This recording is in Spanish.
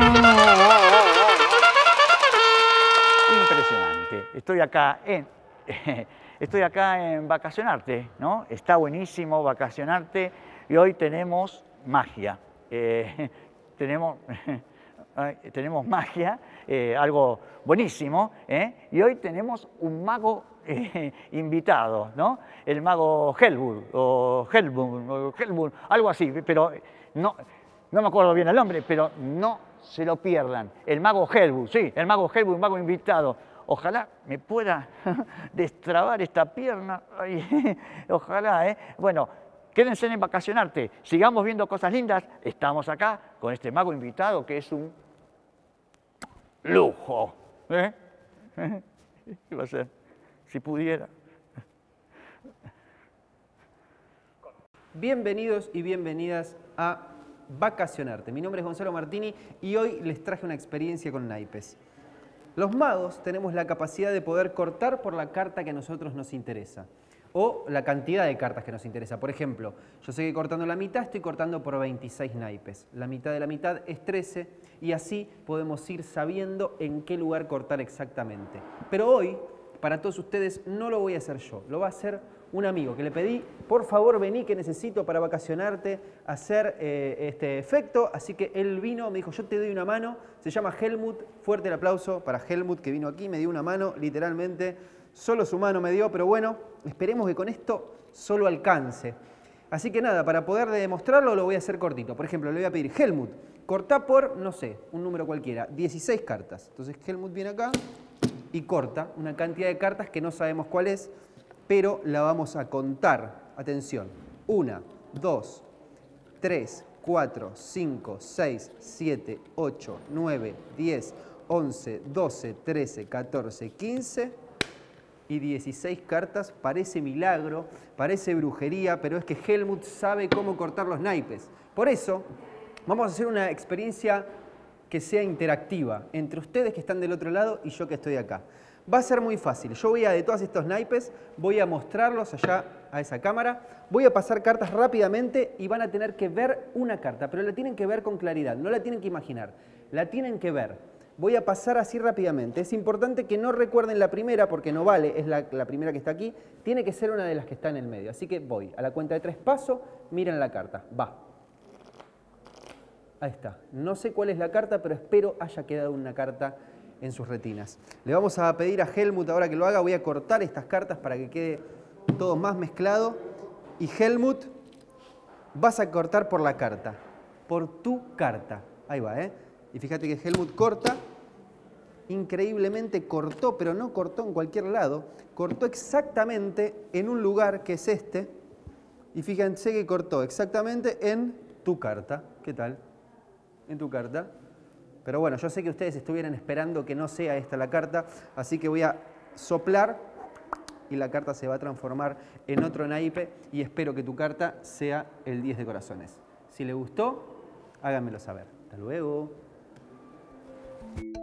Impresionante. Estoy acá en Vacacionarte, ¿no? Está buenísimo Vacacionarte y hoy tenemos magia. Tenemos magia, algo buenísimo, y hoy tenemos un mago invitado, ¿no? El mago Helmut, o Helmut, algo así, pero no me acuerdo bien el nombre, pero no se lo pierdan. El mago Helmut, sí, el mago Helmut, un mago invitado. Ojalá me pueda destrabar esta pierna. Ay, ojalá, ¿eh? Bueno, quédense en Vacacionarte. Sigamos viendo cosas lindas. Estamos acá con este mago invitado que es un lujo. ¿Qué va a ser? Si pudiera. Bienvenidos y bienvenidas a Vacacionarte. Mi nombre es Gonzalo Martini y hoy les traje una experiencia con naipes. Los magos tenemos la capacidad de poder cortar por la carta que a nosotros nos interesa o la cantidad de cartas que nos interesa. Por ejemplo, yo sé que cortando la mitad estoy cortando por 26 naipes. La mitad de la mitad es 13 y así podemos ir sabiendo en qué lugar cortar exactamente. Pero hoy, para todos ustedes, no lo voy a hacer yo, lo va a hacer un amigo que le pedí, por favor vení que necesito para Vacacionarte hacer este efecto, así que él vino, me dijo yo te doy una mano, se llama Helmut, fuerte el aplauso para Helmut que vino aquí, me dio una mano literalmente, solo su mano me dio, pero bueno, esperemos que con esto solo alcance. Así que nada, para poder demostrarlo lo voy a hacer cortito, por ejemplo le voy a pedir Helmut, cortá por, no sé, un número cualquiera, 16 cartas, entonces Helmut viene acá y corta una cantidad de cartas que no sabemos cuál es, pero la vamos a contar. Atención, 1, 2, 3, 4, 5, 6, 7, 8, 9, 10, 11, 12, 13, 14, 15 y 16 cartas. Parece milagro, parece brujería, pero es que Helmut sabe cómo cortar los naipes. Por eso, vamos a hacer una experiencia que sea interactiva entre ustedes que están del otro lado y yo que estoy acá. Va a ser muy fácil. Yo voy a, de todos estos naipes, voy a mostrarlos allá a esa cámara. Voy a pasar cartas rápidamente y van a tener que ver una carta, pero la tienen que ver con claridad, no la tienen que imaginar, la tienen que ver. Voy a pasar así rápidamente. Es importante que no recuerden la primera porque no vale, es la primera que está aquí. Tiene que ser una de las que está en el medio. Así que voy, a la cuenta de 3 paso, miren la carta, va. Ahí está. No sé cuál es la carta, pero espero haya quedado una carta en sus retinas. Le vamos a pedir a Helmut ahora que lo haga. Voy a cortar estas cartas para que quede todo más mezclado. Y Helmut, vas a cortar por la carta, por tu carta. Ahí va, ¿eh? Y fíjate que Helmut corta. Increíblemente cortó, pero no cortó en cualquier lado. Cortó exactamente en un lugar que es este. Y fíjense que cortó exactamente en tu carta. ¿Qué tal? En tu carta. Pero bueno, yo sé que ustedes estuvieran esperando que no sea esta la carta, así que voy a soplar y la carta se va a transformar en otro naipe y espero que tu carta sea el 10 de corazones. Si les gustó, háganmelo saber. Hasta luego.